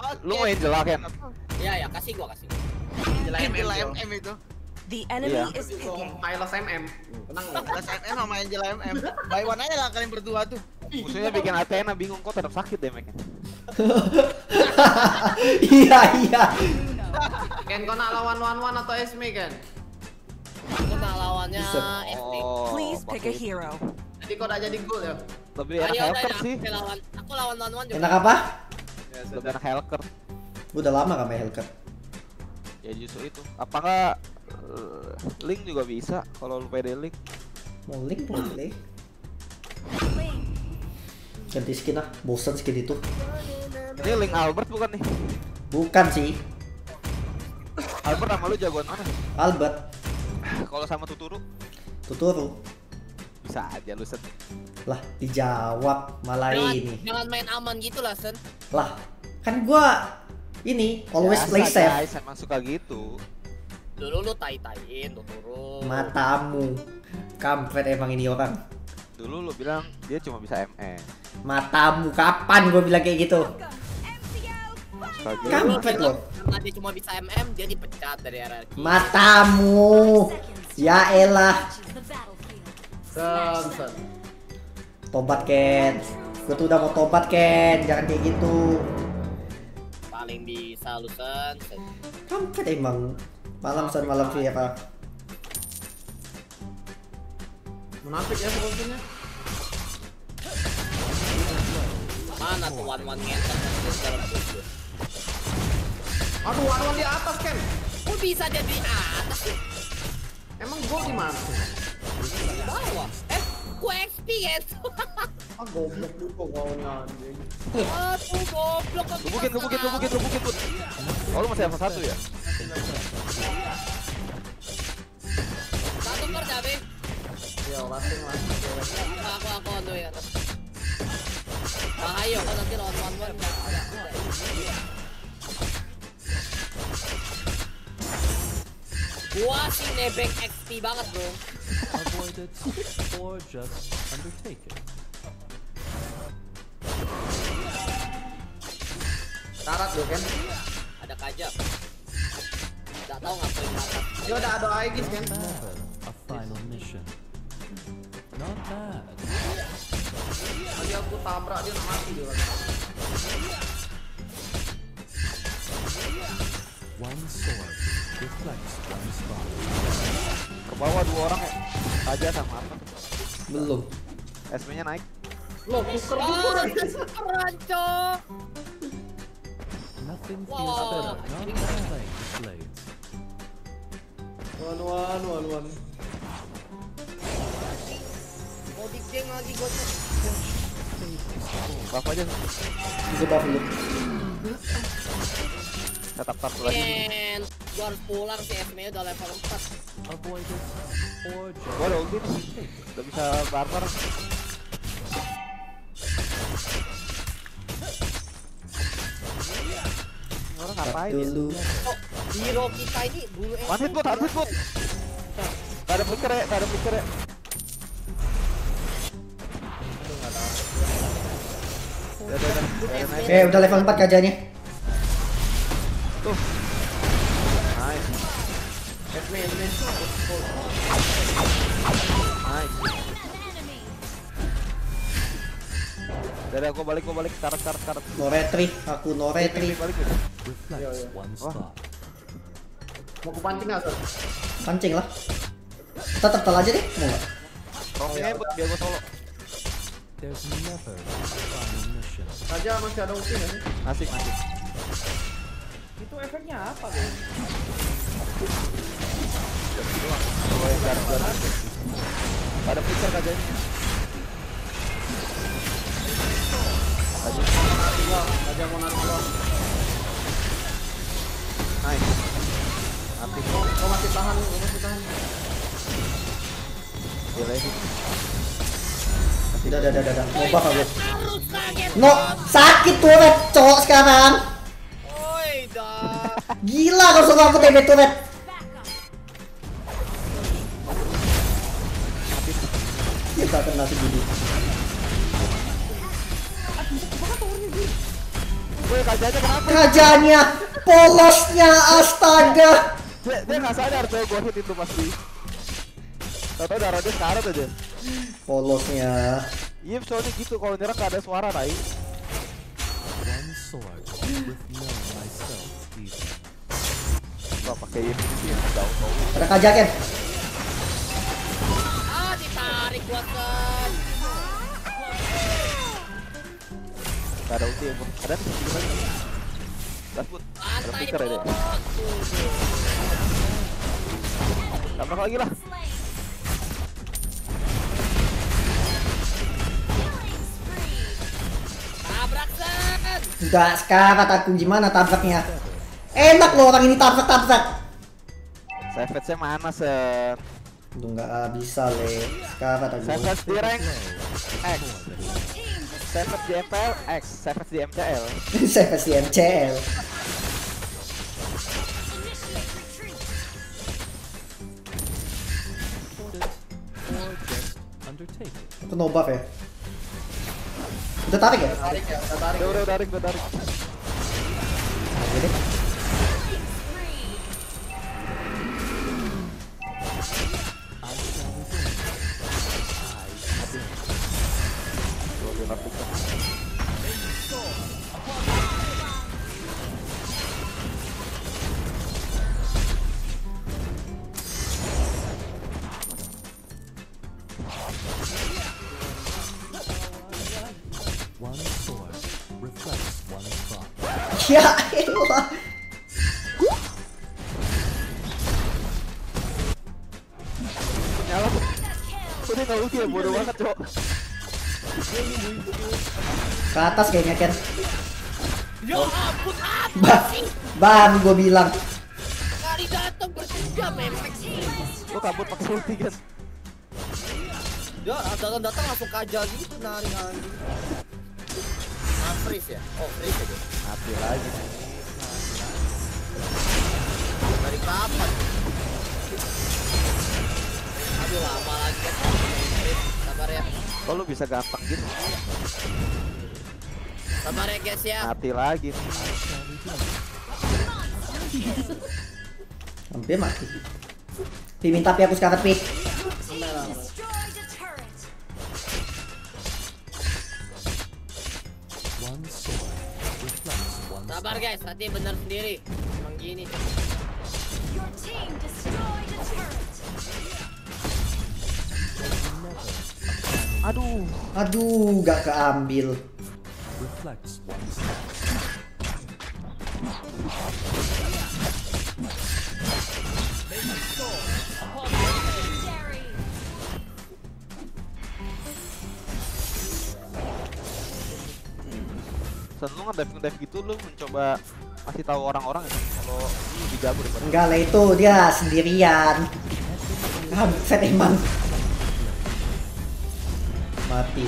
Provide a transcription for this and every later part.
Lu main jelas kan? Iya ya, kasih gua. Jelas MM itu. The enemy is picking. Kailos MM. Tenang lu. Jelas MM sama Angel MM. Buy one aja lah kalian berdua tuh. Musuhnya bikin Athena bingung kok tetap sakit deh mereka. Iya. Ken kau nak lawan one atau Esme Ken? Aku nak lawannya FD. Please pick a hero. Jadi kau udah jadi gold ya? Lebih enak Ayo Helker udah, sih. aku lawan One juga. Enak apa? Lebih enak Helker. Gua udah lama gak main Hellcat. Ya justru itu. Apa enggak Link juga bisa kalau lu pede Link. Mau link boleh. Ganti skin ah, bosan skin itu. Ini Link Albert bukan nih? Bukan sih, Albert sama lu jagoan mana? Albert. Kalau sama Tuturu Tuturu. bisa aja lu set. Lah, dijawab malah ini. Jangan main aman gitu lah, Sen. Lah, kan gua ini always Biasa, play safe. guys, emang suka gitu. Dulu lu tai-taiin tuh turun. Matamu. Kampret emang ini orang. Dulu lu bilang dia cuma bisa ME. Matamu, kapan gua bilang kayak gitu? Suka gitu. Kampret lo. Karena dia cuma bisa MM, dia dipecat dari RRQ. Matamu. Ya elah. Sen. Tobat Ken. Gua tuh udah mau tobat Ken. Jangan kayak gitu. Paling bisa lu, Sen. Kampret emang. Malam Vira. Munafik ya sepertinya. Mana tuh one ngetek dalam tubuh. Aduh, one di atas Ken. Kok bisa dia di atas sih? Emang gua di mana? Di bawah. Gua XP gitu. Ah goblok lu kok gawanya anjing. Aduh, goblok. Gebukin, Put. Oh, lu masih level 1 ya? Satu kerja, Be. Ya, lasing lah. Aku on ya. Bahaya kan nanti lawan one. Gua sih nebeng XP banget, bro. Avoid it or just undertake it. Karat lu Ken. Ada kajak. Enggak tahu ngapain apa. Dia udah ada Aegis Ken. Never a final mission. Not bad. Tadi aku tabrak dia mati dia lagi. One sword reflects one spot. Ke bawah 2 orang ya. Aja sama apa? Belum. SP-nya naik. Loh, tuker Keren, Cok. Nothing feels Wow. better not playing with blades. One. Mau di geng lagi gua. Buff aja. Juga buff dulu. Tetap lagi. Men, gua harus pulang sih, SM-nya udah level 4. Avoid it or just Gua ada ulti nih. Udah bisa barbar. Orang ngapain ya? Dulu. Hero kita ini dulu One hit, Put. Gak ada flicker ya. Udah. Udah level 4 kajanya. Tuh. Nice. Esme. Nice. Udah, gua balik. Karat. No retry, aku no retry. Balik. reflects one spot. Mau ku pancing nggak, Sir? Pancing lah. Kita tertal aja deh, mau nggak? Rocknya biar gua solo. There's never a final mission. Raja masih ada ulti nggak sih? Masih. Itu efeknya apa, Bro? Gua yang garak. Ada flicker kajanya. Raja mau narik gua. Nice. Mati. Gua masih tahan. Gila ini. Udah. Mau buff aku. Harus kaget. No, sakit turret, cowok sekarang. Oi, dah. Gila kalau suruh aku TB turret. Kita kena segini. Woi, kajanya kenapa? Kajanya, polosnya, astaga. Dia nggak sadar tuh gua hit itu pasti. Tahu darahnya sekarat aja. Polosnya. Iya, soalnya gitu kalau nyerang nggak ada suara, Rai. One sword with no myself even. Gak pakai ini sih, jauh. Ada kaja Ken. Ah, ditarik gua kan. Gak ada ulti ya, bro. Ada nih, sedikit lagi. Dashboard, ada Santai flicker ya dia. bos. Tabrak lagi lah. Tabrak Sen. Enggak sekarat aku, gimana tabraknya? Enak loh orang ini tabrak-tabrak. Savage-nya mana, Sen? Aduh nggak bisa le. Sekarat aku. Savage di rank X. Savage di MPL X. Savage di MCL. Saya pasti MCL. Or just undertake it. Itu no buff ya? Udah tarik ya? Tarik ya, udah tarik. Udah tarik. Jadi One sword reflects one thought. ya elah. Nyala tuh. Udah nggak ulti ya, bodoh banget, Cok. Ke atas kayaknya Ken. Ya ampun, Bang, gua bilang. kali datang bertiga mepek. Lo kabur pakai ulti kan? Ya, datang langsung kaja gitu nari anjing. Freeze ya? Oh, freeze aja. Mati lagi. Dari kapan? Aduh, lama lagi kan. Sabar ya. Kok lu bisa gampang gitu? Sabar ya guys ya. Mati lagi nih. Hampir mati. Pi minta Pi aku sekarat Pi. One sword reflects one Sabar guys, nanti benar sendiri. Emang gini. Your team destroyed a turret. Aduh, gak keambil. reflects one thought. Sen, lu ngedive gitu lu mencoba kasih tahu orang-orang ya kalau lu lebih jago daripada Enggak lah itu dia sendirian. Set emang. Mati.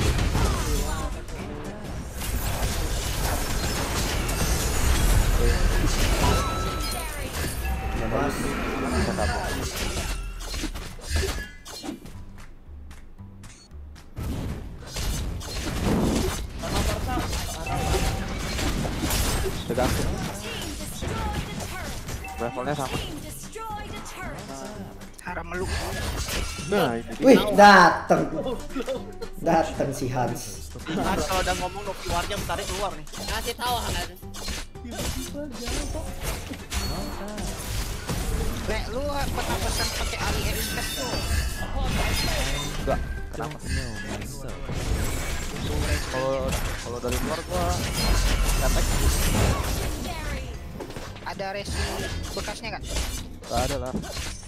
Mas. bisa kabur. Tergantung. Levelnya sama. Haram meluk. Nah, ini dia. Wih, dateng. Dateng si Hans. Kan kalau udah ngomong Noki Warnya bentar keluar nih. Kasih tahu Hans. Nek, lu pesan pakai AliExpress tuh. Enggak. Kenapa? Don't know myself. Kalau dari luar gua dapat Ada resi bekasnya kan? enggak ada lah.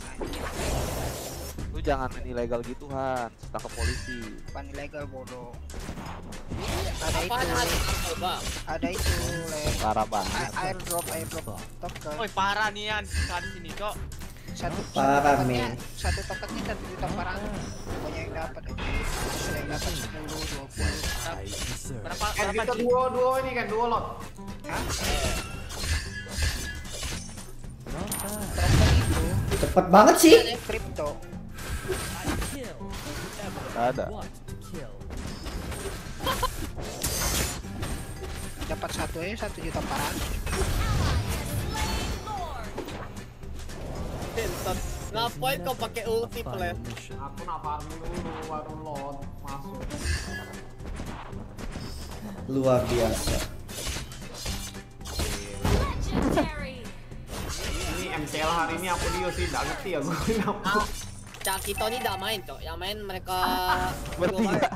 Lu jangan main ilegal gitu, Han. Tangkap polisi. Bukan ilegal bodoh. Ada Apaan itu, Hans? Coba. ada itu, Le. Parah banget. Airdrop token. Woi parah nih Yan, saat sini kok. Parah, men. Satu tokennya 1.400.000. Pokoknya yang dapat aja. Ada yang dapat 10, 20. I deserve. Berapa Kan berapa kita Ci? duo ini kan duo lot. Hah? Not bad. Token itu Cepet banget sih. kripto. Enggak ada. What kill? Dapat satu aja 1.400.000. Bentar. Ngapain kau pakai ulti Final plan? mission. Aku nak farming dulu baru load masuk. Luar biasa. Legendary. Ini MCL hari ini aku dia sih nggak ngerti ya gue kenapa. Ah, Cak kita ini tidak main cok, yang main mereka Bertiga.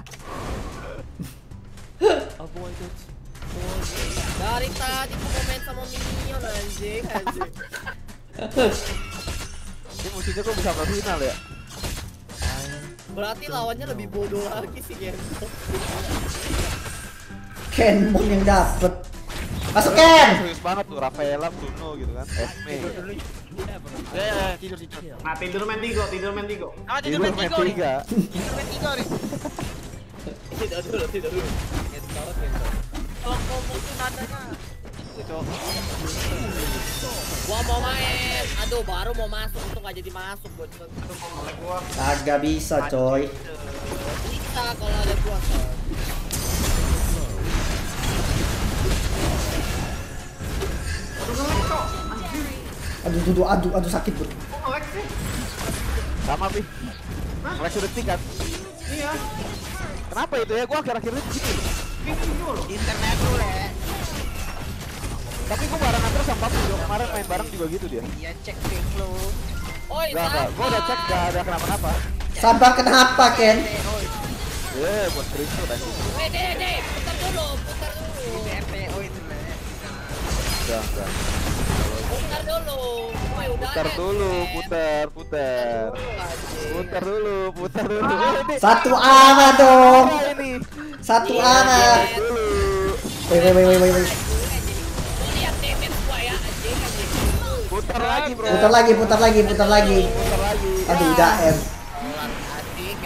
Avoid it. dari tadi aku main sama minion anjing. Ini musuhnya kok bisa ke final ya? Berarti lawannya lebih bodoh lagi sih Gento. Kenmon yang dapet. Masuk Ken. Serius banget tuh, Rafaela, Bruno gitu kan. Esme. Ya, tidur. Nah tidur main tigo. Ah, Tidur tidur main main tiga nih. tiga. Tidur main tiga nih. Tidak dulu. Gento. Kalau ngomong tuh nadanya. Itu, Cok. Gua mau main. Aduh, baru mau masuk itu nggak jadi masuk gua. Aduh kok nge-lag gua. Kagak bisa coy. Bisa kalau ada gua. Aduh nge-lag cok. Anjir. Aduh sakit bro. Kok nge-lag sih? Sama Pi. Mereka detik kan? Iya. Kenapa itu ya? Gua akhir-akhir ini gitu. Bingung loh. Internet dulu ya. Tapi gua bareng terus sama Papi. Kemarin main bareng juga gitu dia. Iya cek ping lu. Oi, Enggak. Gua udah cek gak ada kenapa-napa. Sabar kenapa Ken? Buat screenshot aja. Deh, putar dulu. RPO itu lah. Enggak. Putar dulu. Woi, udah. Putar dulu, putar. Putar dulu. Ini Satu arah dong. apa ini? Satu arah. Dulu. Woi. Lihat damage gua ya, anjing. Putar lagi, Bro. Putar lagi. Putar lagi. Aduh udah M. Asik.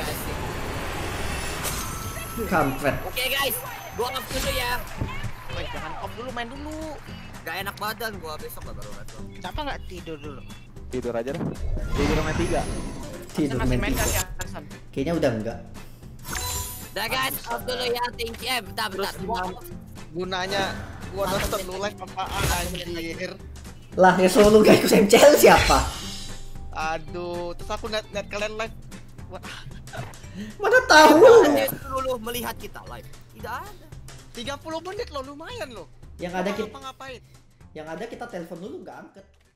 Kampret. Oke guys, gua off dulu ya. Woi, jangan off dulu, main dulu. Gak enak badan gua besok lah baru masuk. Siapa nggak tidur dulu? Tidur aja dah. Tidur main 3. Tidur Masih main main kan tiga. ya, Hasan? Kayaknya udah enggak. Udah guys, off dulu ya. Thank you. Bentar. Gua off. Gunanya gua nonton lu live apaan anjir. Lah ya solo gak ikut MCL siapa? Aduh, terus aku liat kalian live. Wah, Mana tahu. Dulu melihat kita live. Tidak ada. 30 menit loh, lumayan loh. Yang ada kita Apa ngapain? telepon dulu nggak angkat.